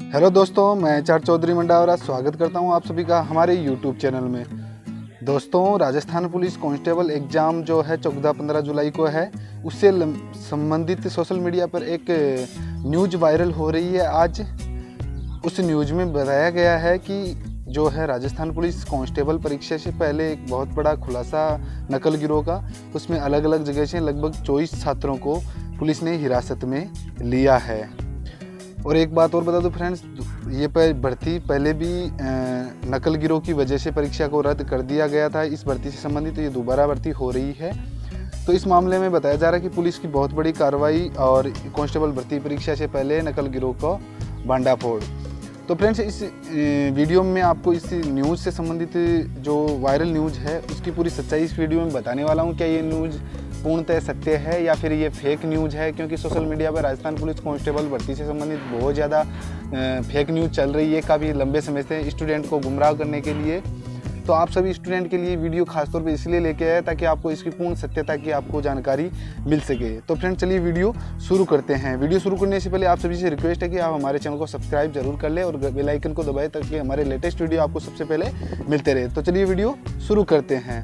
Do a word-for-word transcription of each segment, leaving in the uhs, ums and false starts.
Hello दोस्तों, मैं H R Chaudhary Mandawara स्वागत करता हूं आप सभी का हमारे यूट्यूब चैनल में। दोस्तों, राजस्थान पुलिस कांस्टेबल एग्ज़ाम जो है चौदह पंद्रह जुलाई को है, उससे संबंधित सोशल मीडिया पर एक न्यूज़ वायरल हो रही है। आज उस न्यूज़ में बताया गया है कि जो है राजस्थान पुलिस कांस्टेबल परीक्षा से पहले एक बहुत बड़ा खुलासा नकल गिरोह का, उसमें अलग अलग जगह से लगभग चौबीस छात्रों को पुलिस ने हिरासत में लिया है। और एक बात और बता दूं फ्रेंड्स, ये भर्ती पहले भी नकल गिरोह की वजह से परीक्षा को रद्द कर दिया गया था। इस भर्ती से संबंधित ये दोबारा भर्ती हो रही है। तो इस मामले में बताया जा रहा है कि पुलिस की बहुत बड़ी कार्रवाई और कांस्टेबल भर्ती परीक्षा से पहले नकल गिरोह का भांडाफोड़। तो फ्रेंड्स, इस वीडियो में आपको इस न्यूज़ से संबंधित जो वायरल न्यूज़ है उसकी पूरी सच्चाई इस वीडियो में बताने वाला हूँ। क्या ये न्यूज़ पूर्णतः सत्य है या फिर ये फेक न्यूज़ है, क्योंकि सोशल मीडिया पर राजस्थान पुलिस कांस्टेबल भर्ती से संबंधित बहुत ज़्यादा फेक न्यूज़ चल रही है काफ़ी लंबे समय से स्टूडेंट को गुमराह करने के लिए। तो आप सभी स्टूडेंट के लिए वीडियो खासतौर पे इसलिए लेके आए ताकि आपको इसकी पूर्ण सत्यता की आपको जानकारी मिल सके। तो फ्रेंड, चलिए वीडियो शुरू करते हैं। वीडियो शुरू करने से पहले आप सभी से रिक्वेस्ट है कि आप हमारे चैनल को सब्सक्राइब जरूर कर लें और बेल आइकन को दबाएं ताकि हमारे लेटेस्ट वीडियो आपको सबसे पहले मिलते रहे। तो चलिए वीडियो शुरू करते हैं।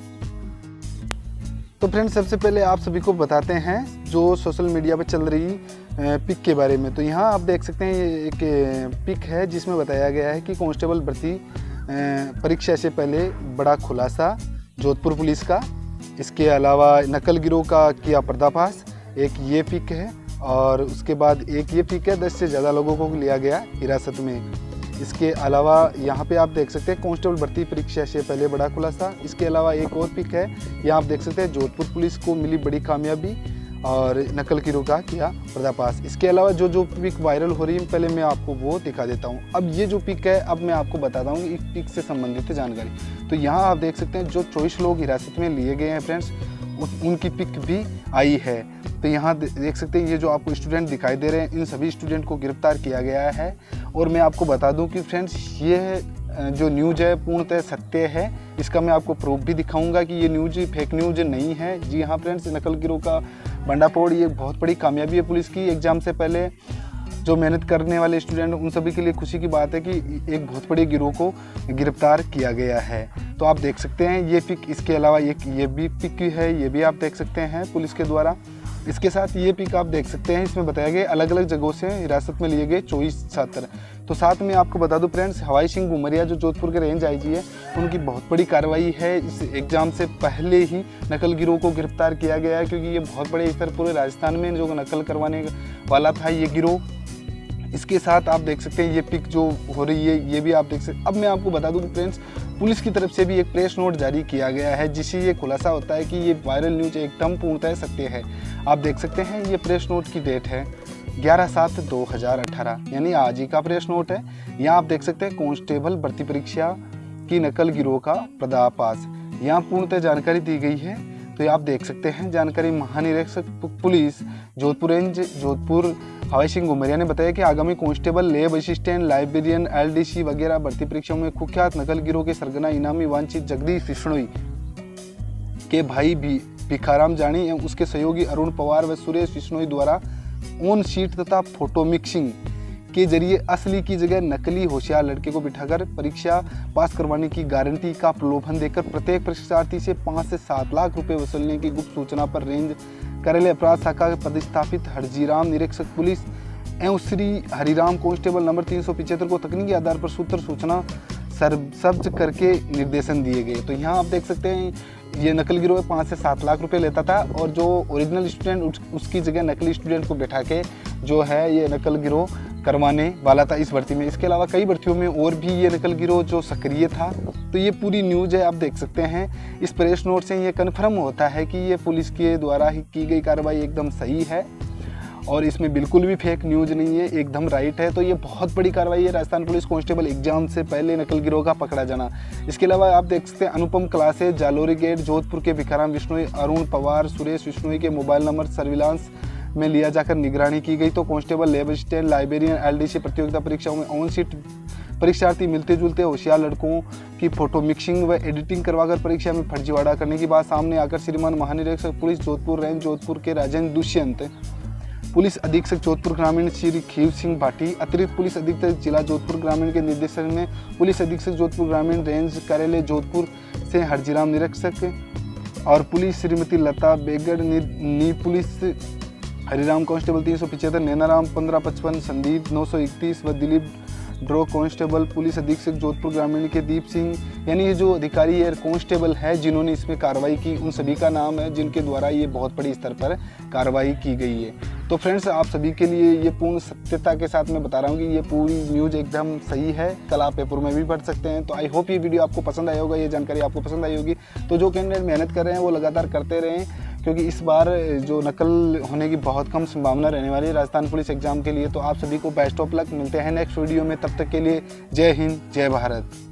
तो फ्रेंड्स, सबसे पहले आप सभी को बताते हैं जो सोशल मीडिया पर चल रही पिक के बारे में। तो यहाँ आप देख सकते हैं, ये एक पिक है जिसमें बताया गया है कि कांस्टेबल भर्ती परीक्षा से पहले बड़ा खुलासा जोधपुर पुलिस का। इसके अलावा नकल गिरोह का किया पर्दाफाश, एक ये पिक है। और उसके बाद एक ये पिक है, दस से ज़्यादा लोगों को लिया गया हिरासत में। इसके अलावा यहाँ पे आप देख सकते हैं कांस्टेबल भर्ती परीक्षा से पहले बड़ा खुलासा। इसके अलावा एक और पिक है, यहाँ आप देख सकते हैं जोधपुर पुलिस को मिली बड़ी कामयाबी और नकल गिरोह का किया पर्दाफाश। इसके अलावा जो जो पिक वायरल हो रही है पहले मैं आपको वो दिखा देता हूँ। अब ये जो पिक है, अब मैं आपको बताता हूँ इस पिक से संबंधित जानकारी। तो यहाँ आप देख सकते हैं जो चौबीस लोग हिरासत में लिए गए हैं फ्रेंड्स, उनकी पिक भी आई है। तो यहाँ देख सकते हैं ये जो आपको स्टूडेंट दिखाई दे रहे हैं, इन सभी स्टूडेंट को गिरफ्तार किया गया है। और मैं आपको बता दूं कि फ्रेंड्स, ये जो न्यूज़ है पूर्णतः सत्य है। इसका मैं आपको प्रूफ भी दिखाऊंगा कि ये न्यूज़ फेक न्यूज़ नहीं है। जी हाँ फ्रेंड्स, नकल गिरोह का भांडाफोड़ ये बहुत बड़ी कामयाबी है पुलिस की। एग्ज़ाम से पहले जो मेहनत करने वाले स्टूडेंट, उन सभी के लिए खुशी की बात है कि एक बहुत बड़े गिरोह को गिरफ्तार किया गया है। तो आप देख सकते हैं ये पिक। इसके अलावा एक ये भी पिक है, ये भी आप देख सकते हैं पुलिस के द्वारा। इसके साथ ये पिक आप देख सकते हैं, इसमें बताया गया अलग अलग जगहों से हिरासत में लिए गए चौबीस छात्र। तो साथ में आपको बता दूं फ्रेंड्स, हवाई सिंह घुमरिया जो जोधपुर के रेंज आई जी है, उनकी बहुत बड़ी कार्रवाई है। इस एग्ज़ाम से पहले ही नकल गिरोह को गिरफ्तार किया गया है, क्योंकि ये बहुत बड़े स्तर पूरे राजस्थान में जो नकल करवाने वाला था ये गिरोह। इसके साथ आप देख सकते हैं ये पिक जो हो रही है, ये भी आप देख सकते हैं। अब मैं आपको बता दूं फ्रेंड्स, पुलिस की तरफ से भी एक प्रेस नोट जारी किया गया है जिससे ये खुलासा होता है कि ये वायरल न्यूज़ एकदम पूर्णतः सत्य है। आप देख सकते हैं ये प्रेस नोट की डेट है ग्यारह सात दो हज़ार अठारह, यानी आज ही का प्रेस नोट है। यहाँ आप देख सकते हैं कांस्टेबल भर्ती परीक्षा की नकल गिरोह का पर्दाफाश, यहाँ पूर्णतः जानकारी दी गई है। तो आप देख सकते हैं जानकारी महानिरीक्षक पुलिस जोधपुर रेंज जोधपुर हवाई सिंह घुमरिया ने बताया कि आगामी constable, lab assistant, librarian, LDC वगैरह भर्ती परीक्षाओं में कुख्यात नकल गिरोह के सरगना इनामी वांछित जगदीश बिश्नोई के भाई भी भिखाराम जानी एवं उसके सहयोगी अरुण पवार व सुरेश बिश्नोई द्वारा ऑन शीट तथा फोटो मिक्सिंग के जरिए असली की जगह नकली होशियार लड़के को बिठाकर परीक्षा पास करवाने की गारंटी का प्रलोभन देकर प्रत्येक परीक्षार्थी से पाँच से सात लाख रुपए वसूलने की गुप्त सूचना पर रेंज कार्यालय अपराध शाखा के पदस्थापित हरजीराम निरीक्षक पुलिस एवं श्री हरिराम कांस्टेबल नंबर तीन सौ पिछहत्तर को तकनीकी आधार पर सूत्र सूचना सर्ज करके निर्देशन दिए गए। तो यहाँ आप देख सकते हैं ये नकल गिरोह पाँच से सात लाख रुपए लेता था और जो ओरिजिनल स्टूडेंट उसकी जगह नकली स्टूडेंट को बैठा के जो है ये नकल गिरोह करवाने वाला था इस भर्ती में। इसके अलावा कई भर्तियों में और भी ये नकल गिरोह जो सक्रिय था। तो ये पूरी न्यूज़ है, आप देख सकते हैं। इस प्रेस नोट से ये कन्फर्म होता है कि ये पुलिस के द्वारा ही की गई कार्रवाई एकदम सही है और इसमें बिल्कुल भी फेक न्यूज़ नहीं है, एकदम राइट है। तो ये बहुत बड़ी कार्रवाई है राजस्थान पुलिस कांस्टेबल एग्जाम से पहले नकल गिरोह का पकड़ा जाना। इसके अलावा आप देख सकते हैं अनुपम क्लासे, जालोरी गेट, जोधपुर के भिखाराम बिश्नोई, अरुण पवार, सुरेश बिश्नोई के मोबाइल नंबर सर्विलांस में लिया जाकर निगरानी की गई। तो constable, lab assistant, librarian, LDC प्रतियोगिता परीक्षाओं में ऑन सीट परीक्षार्थी मिलते जुलते होशियार लड़कों की फोटो मिक्सिंग व एडिटिंग करवाकर परीक्षा में फर्जीवाड़ा करने की बात सामने आकर श्रीमान महानिरीक्षक पुलिस जोधपुर रेंज जोधपुर के राजेंद्र दुष्यंत पुलिस अधीक्षक जोधपुर ग्रामीण श्री खीव सिंह भाटी, अतिरिक्त पुलिस अधीक्षक जिला जोधपुर ग्रामीण के निर्देशन में पुलिस अधीक्षक जोधपुर ग्रामीण रेंज कार्यालय जोधपुर से हरजीराम निरीक्षक और पुलिस श्रीमती लता बेगड़, नी पुलिस हरिराम कांस्टेबल तीन सौ पिछहत्तर, नैनाराम पंद्रह पचपन, संदीप नौ सौ इकतीस व दिलीप ड्रो कांस्टेबल पुलिस अधीक्षक जोधपुर ग्रामीण के दीप सिंह, यानी ये जो अधिकारी है कांस्टेबल है जिन्होंने इसमें कार्रवाई की, उन सभी का नाम है जिनके द्वारा ये बहुत बड़ी स्तर पर कार्रवाई की गई है। तो फ्रेंड्स, आप सभी के लिए ये पूर्ण सत्यता के साथ मैं बता रहा हूँ कि ये पूरी न्यूज़ एकदम सही है, कल आप पेपर में भी पढ़ सकते हैं। तो आई होप ये वीडियो आपको पसंद आया होगा, ये जानकारी आपको पसंद आई होगी। तो जो कैंडिडेट मेहनत कर रहे हैं वो लगातार करते रहें, क्योंकि इस बार जो नकल होने की बहुत कम संभावना रहने वाली है राजस्थान पुलिस एग्जाम के लिए। तो आप सभी को बेस्ट ऑफ लक, मिलते हैं नेक्स्ट वीडियो में, तब तक के लिए जय हिंद, जय भारत।